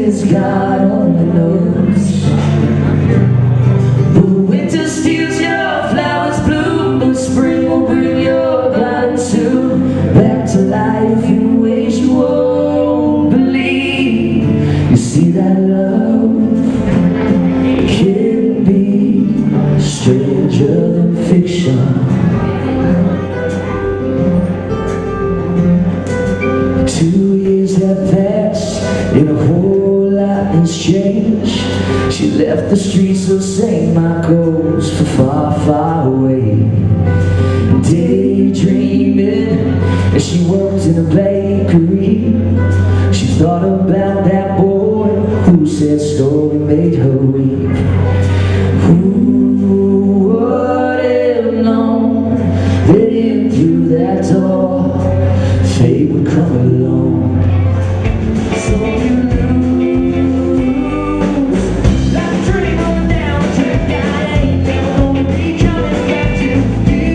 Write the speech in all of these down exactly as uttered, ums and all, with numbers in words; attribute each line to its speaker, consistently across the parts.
Speaker 1: is God only knows. The winter steals your flowers bloom, but spring will bring your garden soon back to life in ways you won't believe. You see that love can be stranger than fiction. Two years have passed and a whole lot has changed. She left the streets of Saint Michael's for far, far away, daydreaming as she worked in a bakery. She thought about that boy who said story made her weep. Who would have known that in through that door fate would come along? So you lose, like a dream on down the track. I ain't never gonna be coming back to you.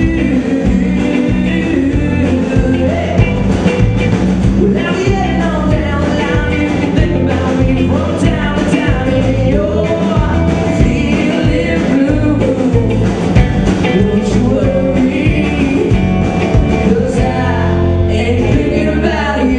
Speaker 1: Hey. Well, now we heading on down the line. You can think about me from time to time, and you're feeling blue. Don't you worry, 'cause I ain't thinking about you.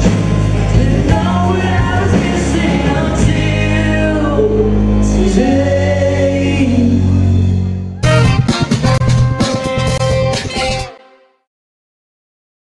Speaker 1: Yeah.